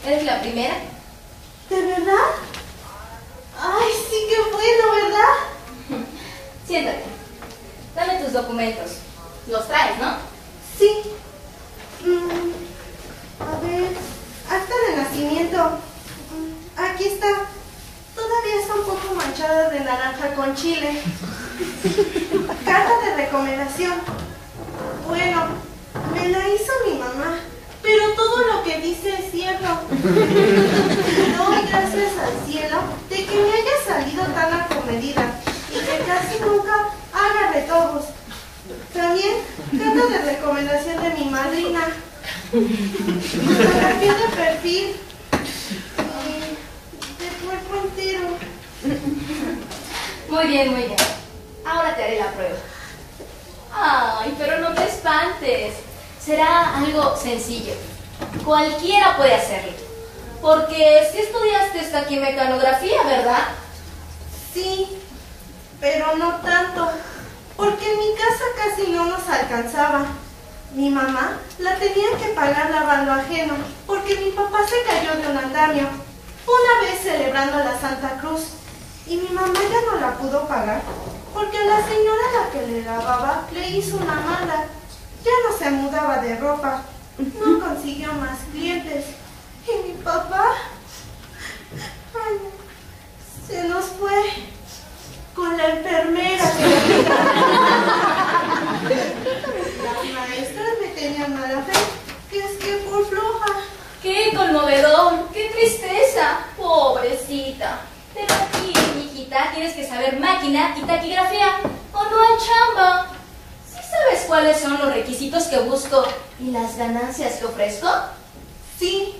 ¿Eres la primera? ¿De verdad? Ay, sí, qué bueno, ¿verdad? Siéntate. Dame tus documentos. Los traes, ¿no? Sí. A ver, acta de nacimiento. Aquí está. Todavía está un poco manchada de naranja con chile. Carta de recomendación. Bueno, me la hizo mi mamá, pero todo lo que dice es cierto. Doy gracias al cielo de que me haya salido tan acomedida y que casi nunca haga retojos. También carta de recomendación de mi madrina. Fotografía de perfil. De cuerpo entero. Muy bien, muy bien. Ahora te haré la prueba. Ay, pero no te espantes. Será algo sencillo. Cualquiera puede hacerlo. Porque si estudiaste esta quimimecanografía, ¿verdad? Sí, pero no tanto. Porque en mi casa casi no nos alcanzaba. Mi mamá la tenía que pagar lavando ajeno, porque mi papá se cayó de un andamio, una vez celebrando la Santa Cruz, y mi mamá ya no la pudo pagar, porque la señora a la que le lavaba le hizo una mala. Ya no se mudaba de ropa, no consiguió más clientes, y mi papá ay, se nos fue con la enfermera que le Las maestras me tenían mala fe, que es que por floja. ¡Qué conmovedor! ¡Qué tristeza! Pobrecita. Pero aquí, mijita, tienes que saber máquina y taquigrafía, o no hay chamba. ¿Sí sabes cuáles son los requisitos que busco y las ganancias que ofrezco? Sí.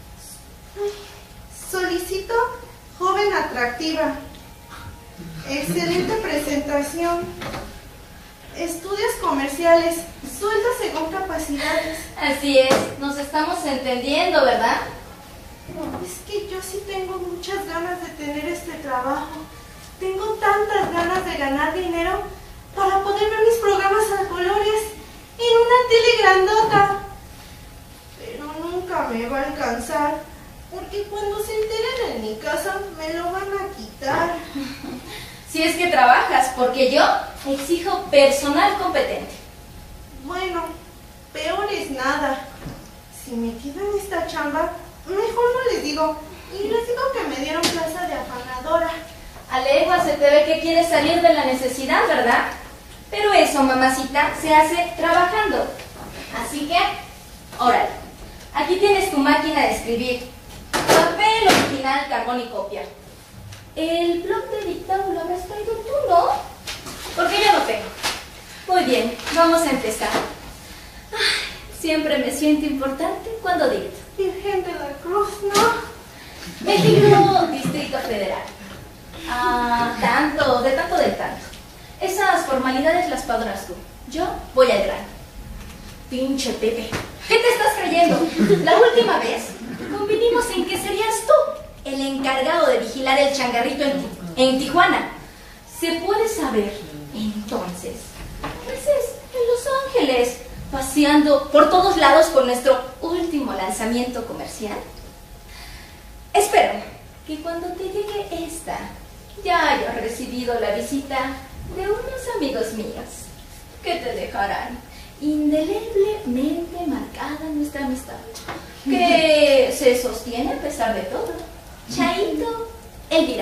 Solicito joven atractiva. Excelente presentación. Estudios comerciales. Sueldo según capacidades. Así es, nos estamos entendiendo, ¿verdad? Es que yo sí tengo muchas ganas de tener este trabajo. Tengo tantas ganas de ganar dinero para poder ver mis programas a colores en una tele grandota. Pero nunca me va a alcanzar, porque cuando se enteren en mi casa me lo van a quitar. Si es que trabajas, porque yo exijo personal competente. Bueno, peor es nada. Si me quedo en esta chamba, mejor no les digo. Y les digo que me dieron plaza de afanadora. A legua se te ve que quieres salir de la necesidad, ¿verdad? Pero eso, mamacita, se hace trabajando. Así que, órale. Aquí tienes tu máquina de escribir. Papel original, carbón y copia. El blog de dictado lo habrás traído tú, ¿no? Porque yo no tengo. Muy bien, vamos a empezar. Ay, siempre me siento importante cuando dicto. Virgen de la Cruz, ¿no? México, Distrito Federal. Tanto, de tanto del tanto. Esas formalidades las pagas tú. Yo voy al grano. Pinche Pepe, ¿qué te estás creyendo? La última vez convinimos en que serías tú el encargado de vigilar el changarrito en Tijuana. ¿Se puede saber, entonces, qué haces en Los Ángeles, paseando por todos lados con nuestro último lanzamiento comercial? Espero que cuando te llegue esta, ya hayas recibido la visita de unos amigos míos, que te dejarán indeleblemente marcada nuestra amistad, que se sostiene a pesar de todo. Chaito, Elvira.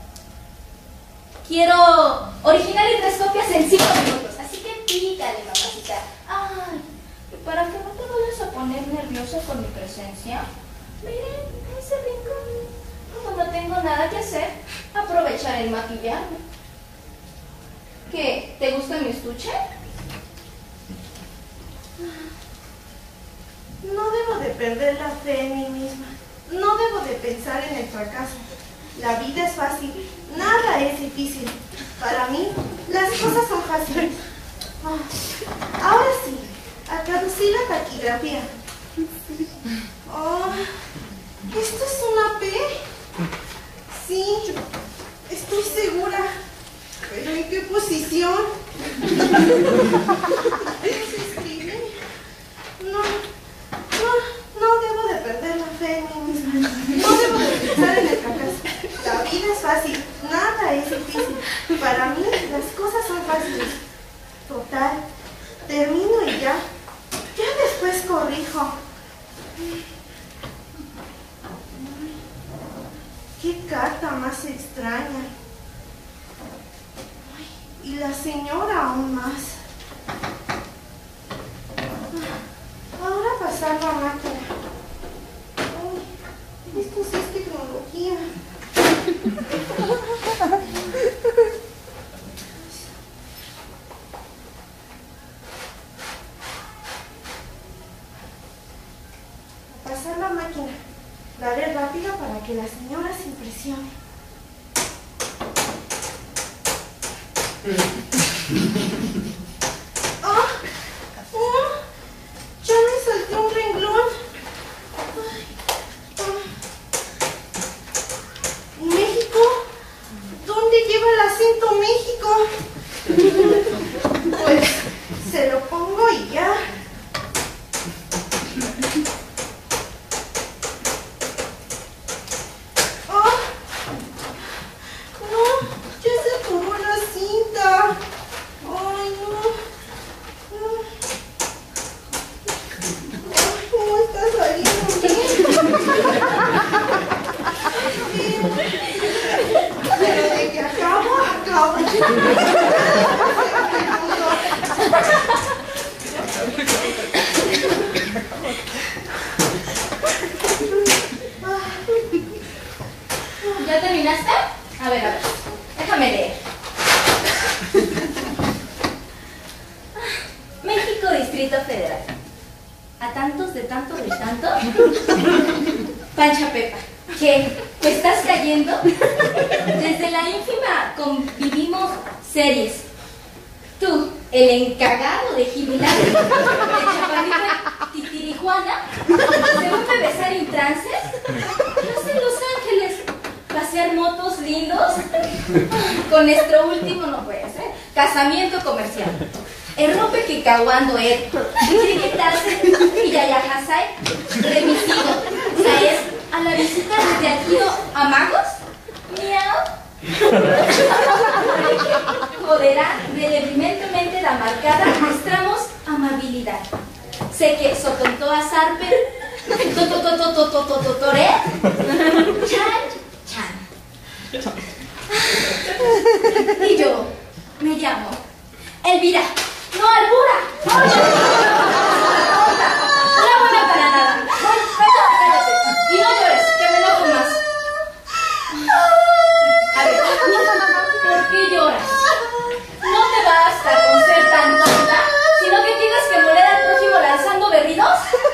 Quiero original y 3 copias en 5 minutos, así que pícale, mamacita. Ay, para que no te vayas a poner nerviosa con mi presencia, miren, ese rincón. Como no tengo nada que hacer, aprovechar el maquillarme. ¿Qué? ¿Te gusta mi estuche? No debo de perder la fe en mí misma. No debo de pensar en el fracaso. La vida es fácil, nada es difícil. Para mí, las cosas son fáciles. Ahora sí, a traducir la taquigrafía. ¿Esto es una P? Sí, estoy segura. ¿Pero en qué posición? ¿Qué se escribe? No debo de perder la fe en mí misma. fácil, nada es difícil. Para mí las cosas son fáciles. Total, termino y ya. Ya después corrijo. Qué carta más extraña. Y la señora aún más. Ahora pasar la máquina. Uy, esto sí es tecnología. A pasar la máquina. La haré rápido para que la señora se impresione. Ya me salté un renglón. ¿México? ¿Dónde lleva el acento México? Pues se lo pongo y ya. ¿Ya terminaste? A ver, déjame leer. México, Distrito Federal. A tantos de tanto de tanto. Pancha Pepa, ¿qué? ¿Te estás cayendo? Desde la ínfima convivimos series. Tú, el encargado de Gibilán, de Chaparrita Titirijuana, ¿se vuelve a besar en trances? ¿Estás en Los Ángeles? ¿Pasear motos lindos? Con nuestro último no puede ser. Casamiento comercial. El rope que caguando él. Quitarse y yayajasai. Remisivo. ¿Sabes? A la visita de Alquido a Magos. Miau. Joderá relevantemente la marcada. Mostramos amabilidad. Sé que sotontoa sarpe. Totore. Chan. Y yo me llamo Elvira, no Albura. Una buena para nada. Cállate. Y no llores, que me enojo más. A ver, ¿por qué lloras? No te basta con ser tan tonta, sino que tienes que moler al prójimo lanzando berridos.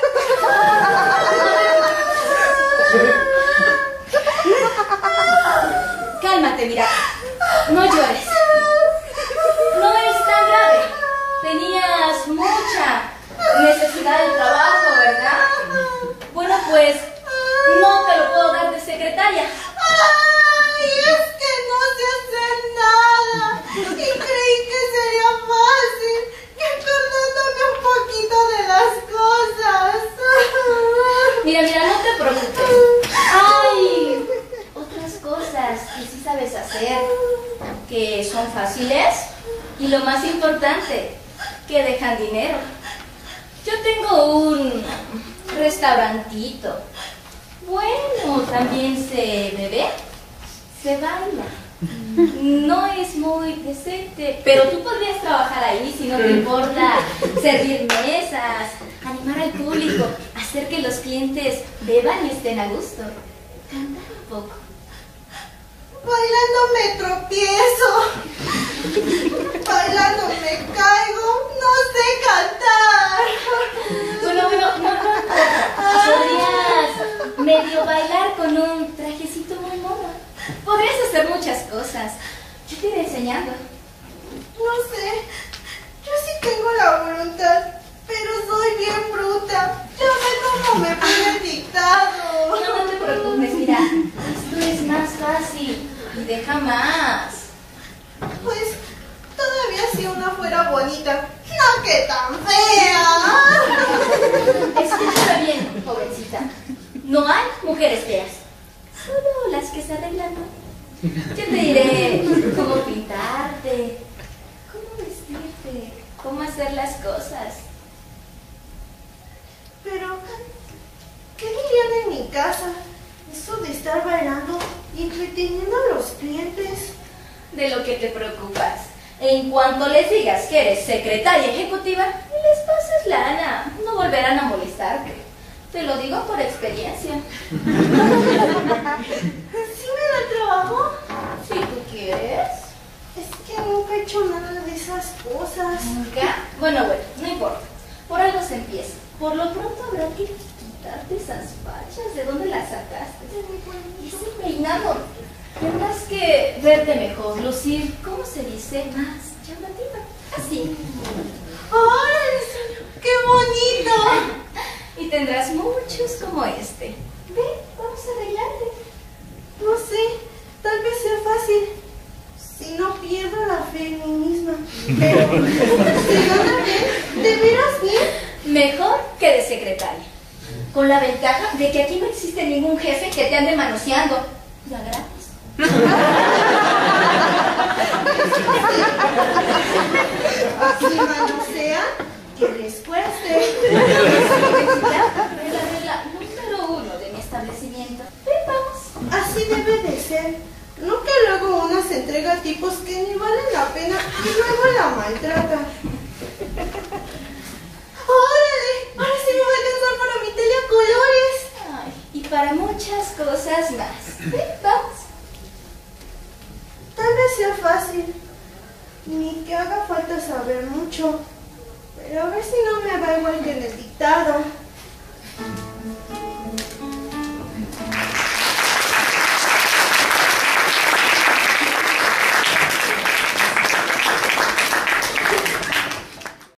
Cálmate, mira. No llores. No es tan grave. Tenías mucha necesidad de trabajo, ¿verdad? Bueno, pues no te lo puedo dar de secretaria. ¡Ay! Es que no sé hacer nada. Y creí que sería fácil, encargándome un poquito de las cosas. Mira, no te preocupes. Hay otras cosas que sí sabes hacer, que son fáciles y lo más importante, que dejan dinero. Yo tengo un restaurantito. Bueno, también se bebe, se baila. No es muy decente, pero tú podrías trabajar ahí si no te importa servir mesas, animar al público, hacer que los clientes beban y estén a gusto. Cantar un poco. Bailando me tropiezo. Bailando me caigo. No sé cantar. Bueno, no. Podrías medio bailar con un trajecito muy mono. Podrías hacer muchas cosas. Yo te iré enseñando. No sé. Yo sí tengo la voluntad, pero soy bien bruta. Ya ve cómo me pone el dictado. No te preocupes, mira. Esto es más fácil. Y deja más. Pues todavía si una fuera bonita. No que tan fea. Escúchame bien, jovencita. No hay mujeres feas. Solo las que se arreglan, ¿no? Yo te diré cómo pintarte, cómo vestirte, cómo hacer las cosas. Pero, ¿qué dirían en mi casa? Eso de estar bailando y entreteniendo a los clientes. De lo que te preocupas. En cuanto les digas que eres secretaria ejecutiva y les pases lana, no volverán a molestarte. Te lo digo por experiencia. ¿Sí me da trabajo? Si tú quieres. Es que nunca he hecho nada de esas cosas. ¿Nunca? Bueno, no importa. Por algo se empieza. Por lo pronto habrá que quitarte esas fachas. ¿De dónde las sacaste? Y ese peinado. Tendrás que verte mejor, lucir, ¿cómo se dice? Más llamativa. Así. ¡Ay, qué bonito! Y tendrás muchos como este. Ven, vamos a arreglarte. No sé, tal vez sea fácil. Si no pierdo la fe en mí misma. Pero, si no la ven, ¿de veras bien? Mejor que de secretaria. Con la ventaja de que aquí no existe ningún jefe que te ande manoseando. Ya gratis. Si manosean, que les cueste. Es la regla número 1 de mi establecimiento. Ven, vamos. Así debe de ser. No que luego uno se entrega a tipos que ni valen la pena y luego la maltratan. ¡Órale! Ahora sí me va a alcanzar para mi tele a colores. Ay, y para muchas cosas más. Ven, vamos. Tal vez sea fácil, ni que haga falta saber mucho, pero a ver si no me va igual que en el dictado.